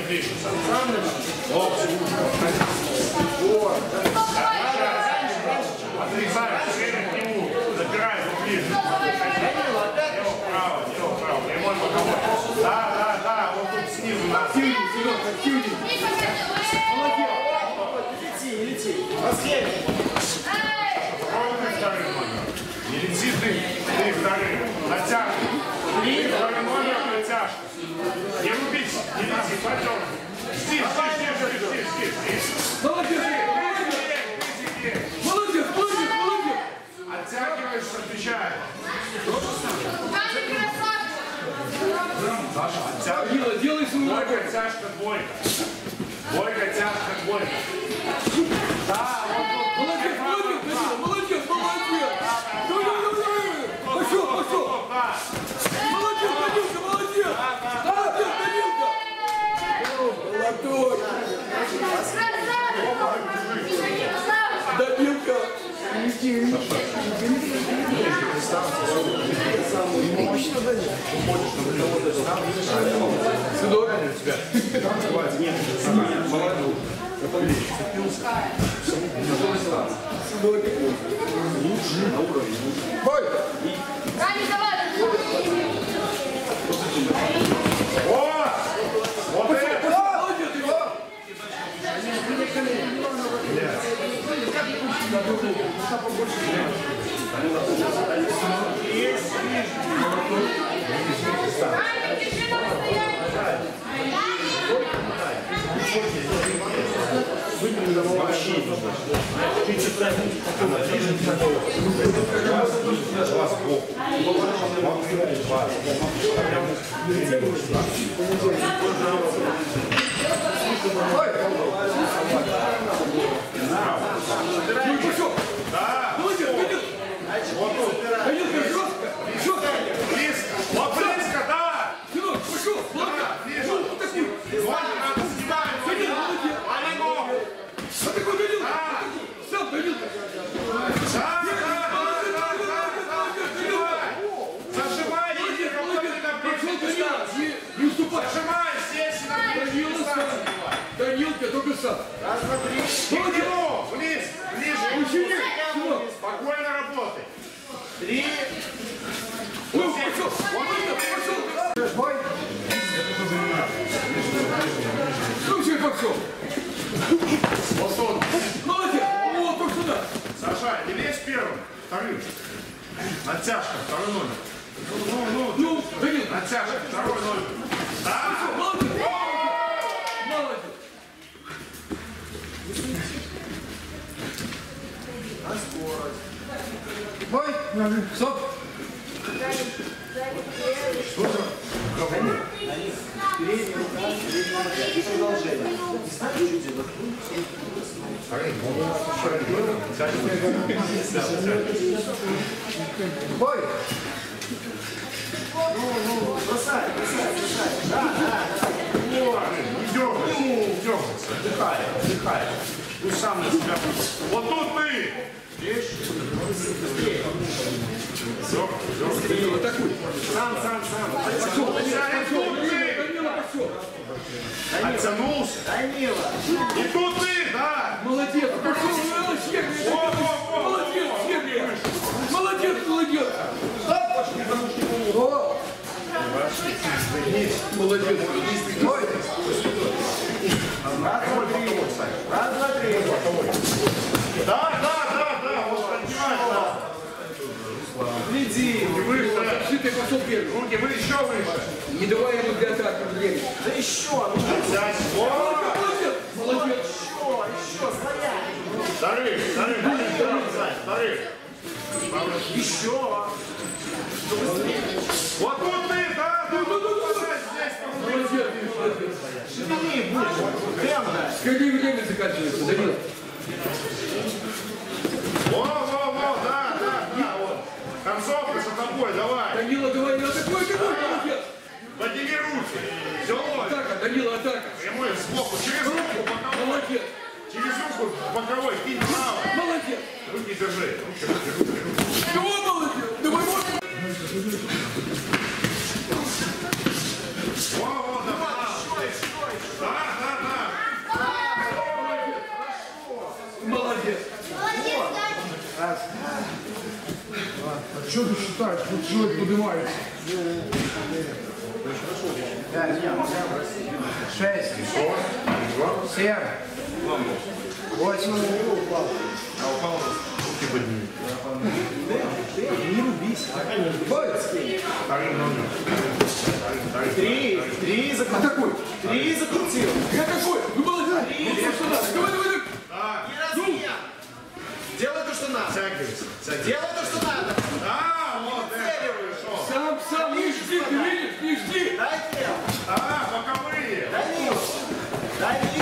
ближе. Локти. Вот. Отрезай, шею к нему. Забирай его ближе. Лево-вправо, лево-вправо. Прямой боковой. Да, вот тут снизу надо. Активней, Серег, активней. Молодец. Не лети. Ровный вторым номером. Не лети ты вторым. Натяжка. Ты вторым номером натяжка. Не рубись, не лети, пойдем. Здесь. Молодец. Молодец. Оттягиваешь, отвечаешь. Саша, оттягивай. Делай свою ногу. Двойка, тяжка, двойка. Двойка, тяжка, двойка. Да, вот. Молодец. Пошел. Молодец, Данилка. Молодой. Данилка. Сынок, у тебя. Лучше на уровне. Бой! Вот это! Близко, да! Пошел! Сам, Данилка! Зажимай! Не уступай! Зажимай здесь! Данилка, только сам! Раз, два, три! Ближе! Спокойно работай! 3! Пошел! Бой! Слушай, пошел! Молодец! О, только сюда! Саша, не лезь первым, вторым. Натяжка, второй номер. Ну, Данил! Натяжка, второй номер. Да! Молодец! Молодец! На скорость. Бой! Стоп! Что за? Передняя рука, и продолжение. Чуть-чуть Бой! Ну, бросай. Да. Не дергайся. Отдыхай. Ты сам на себя. Вот тут ты! Видишь? Все. Атакуй! Сам. Пошел! Данила, пошел! Оттянулся. Данила. И тут ты, да! Молодец! Пошел! Молодец! Молодец! О! Молодец! Ой! Раз, два, три. Да, вот поднимай, да. Гляди. Выше. Ты пошел первый! Руки вы еще выше. Не давай ему для атаки времени! Да еще. Ну, Сядь. Вот. Молодец! еще, стоять. Вторых. Еще. Вот тут ты, да. Молодец! Шевели, будь. Темно. Какие время заканчивается, Данила? Во, да, вот. Концовка за тобой, давай. Данила, давай, атакуй, молодец! Подними руки. Все, Атака, Данила, атака! прямой сбоку, через руку, боковой. Молодец! Через руку, боковой, кинь вправо. Молодец! Руки держи. Чего молодец? Давай, Во, давай. Стой. Да, Что ты считаешь? Вот человек поднимается. 5, 6, 7, 8. Не рубись. 3 закрутил. Такой. 3 закрутил. Я такой. Ну молодец. Давай, давай, давай. Делай то, что надо. Делай то, что надо. Сам, не жди, ты видишь, не жди. Дай тело. Боковые. Дай низ. Дай низ.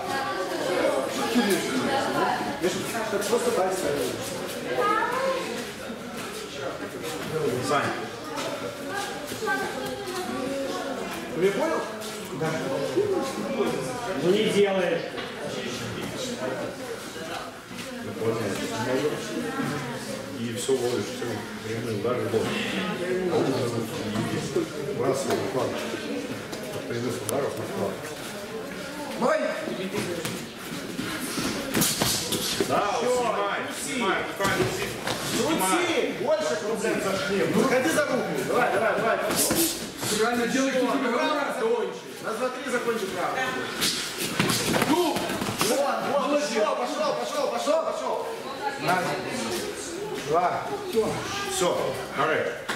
Так просто дай ставить. Сань. Ты меня понял? Да. Ну не делаешь. И все ловишь, все прямые удары в бок. Выбрасывай вклад. От прямых ударов на вклад. Мой. Да, снимай, руками Крути. Больше крути. Выходи за руку. Давай. Правильно делай, что тебе говорят. Раз, два, три, закончи право. Ну, Вот, пошел. Раз, два. Все, давай.